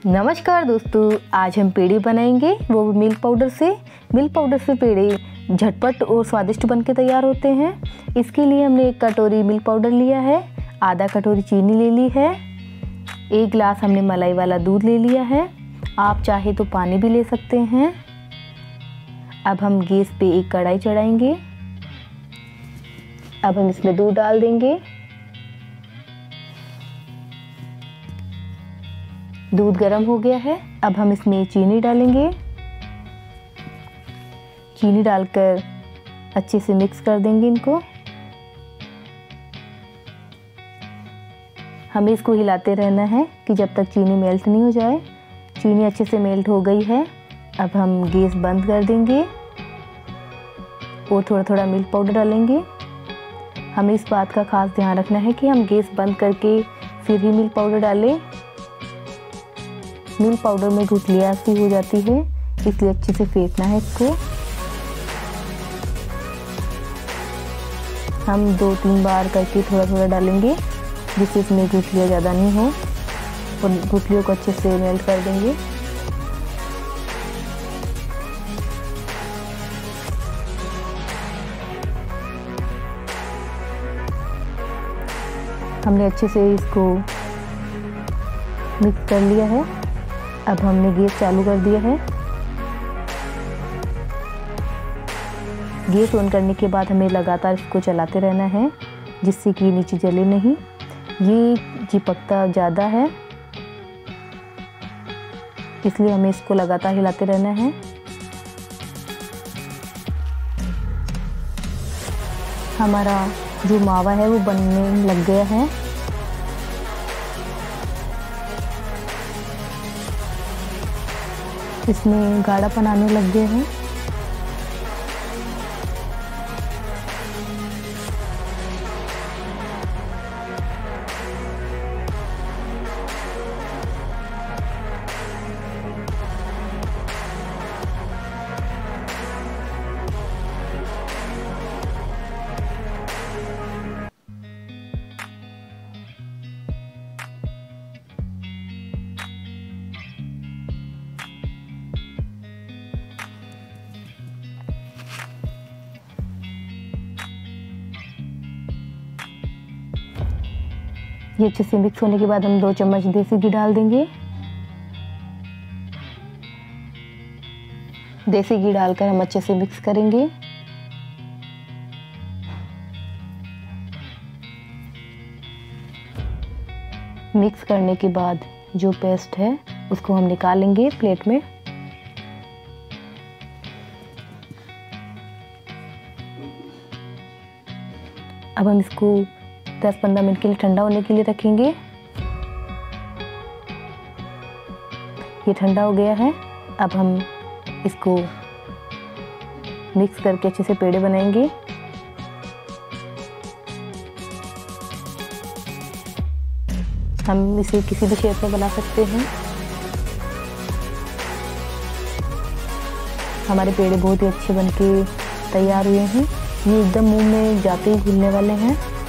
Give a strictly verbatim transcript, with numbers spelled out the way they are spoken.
नमस्कार दोस्तों, आज हम पेड़े बनाएंगे, वो भी मिल्क पाउडर से। मिल्क पाउडर से पेड़े झटपट और स्वादिष्ट बनके तैयार होते हैं। इसके लिए हमने एक कटोरी मिल्क पाउडर लिया है, आधा कटोरी चीनी ले ली है, एक गिलास हमने मलाई वाला दूध ले लिया है। आप चाहे तो पानी भी ले सकते हैं। अब हम गैस पे एक कढ़ाई चढ़ाएंगे। अब हम इसमें दूध डाल देंगे। दूध गर्म हो गया है। अब हम इसमें चीनी डालेंगे। चीनी डालकर अच्छे से मिक्स कर देंगे इनको। हमें इसको हिलाते रहना है कि जब तक चीनी मेल्ट नहीं हो जाए। चीनी अच्छे से मेल्ट हो गई है। अब हम गैस बंद कर देंगे और थोड़ा थोड़ा मिल्क पाउडर डालेंगे। हमें इस बात का खास ध्यान रखना है कि हम गैस बंद करके फिर ही मिल्क पाउडर डालें। मिल्क पाउडर में गुठलियाँ सी हो जाती है, इसलिए अच्छे से फेंटना है इसको। हम दो तीन बार करके थोड़ा थोड़ा डालेंगे, जिससे इसमें गुठलियाँ ज़्यादा नहीं हो, और गुठलियों को अच्छे से मेल्ट कर देंगे। हमने अच्छे से इसको मिक्स कर लिया है। अब हमने गैस चालू कर दिया है। गैस ऑन करने के बाद हमें लगातार इसको चलाते रहना है, जिससे कि नीचे जले नहीं। ये चिपकता ज़्यादा है, इसलिए हमें इसको लगातार हिलाते रहना है। हमारा जो मावा है वो बनने लग गया है। इसमें गाढ़ापन आने लग गए हैं। ये अच्छे से मिक्स होने के बाद हम दो चम्मच देसी घी डाल देंगे। देसी घी डालकर हम अच्छे से मिक्स करेंगे। मिक्स करने के बाद जो पेस्ट है उसको हम निकालेंगे प्लेट में। अब हम इसको दस पंद्रह मिनट के लिए ठंडा होने के लिए रखेंगे। ये ठंडा हो गया है। अब हम इसको मिक्स करके अच्छे से पेड़े बनाएंगे। हम इसे किसी भी शेप में बना सकते हैं। हमारे पेड़े बहुत ही अच्छे बनके तैयार हुए हैं। ये एकदम मुंह में जाते ही घुलने वाले हैं।